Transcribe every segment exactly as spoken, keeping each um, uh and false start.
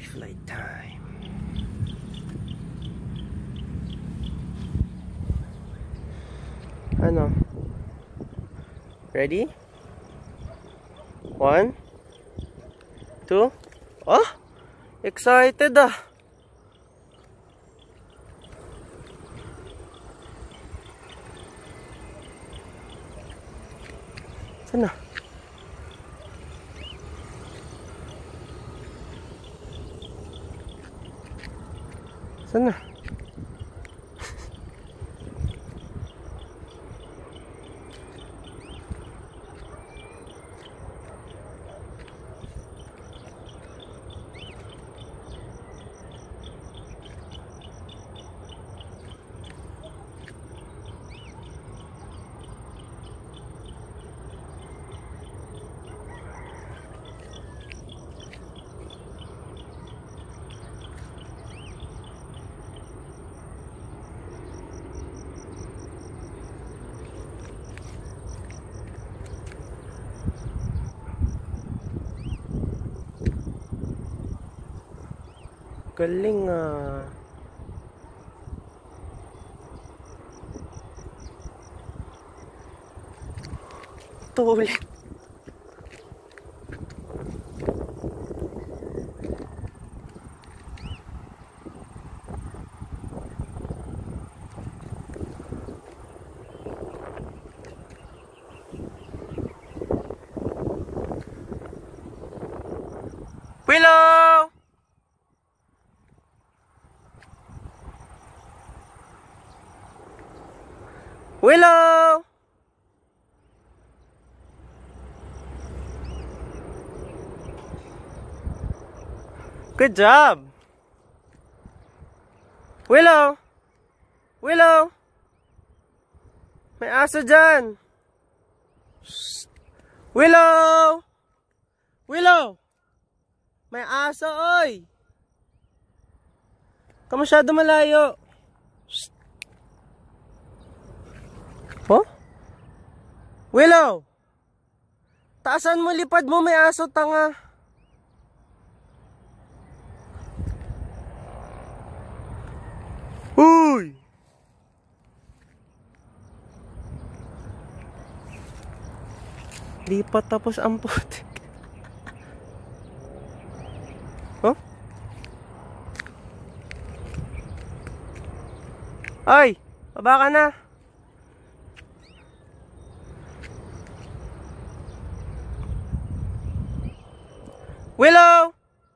Flight time. Ano? Ready? One, two. Oh, excited ah. Sana? Sana? Galing ah. Ito ulit. Willow! Willow! Good job! Willow! Willow! May aso dyan! Shh. Willow! Willow! May aso, oy! Ka masyado malayo. Shh. Oh? Willow! Taasan mo, lipad mo, may aso, tanga. Uy! Lipat tapos ang putik. Oh? Ay! Baba ka na. Willow!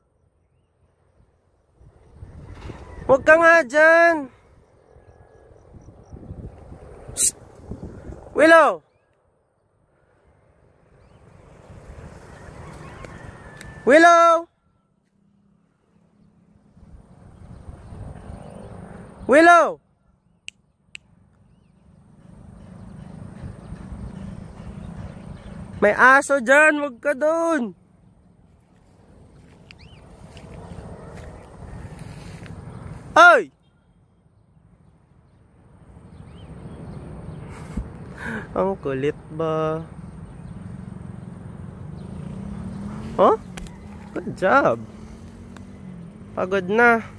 Huwag ka nga dyan. Psst. Willow! Willow! Willow! May aso dyan, huwag ka doon. Ay! Ang kulit ba? Huh? Good job. Pagod na.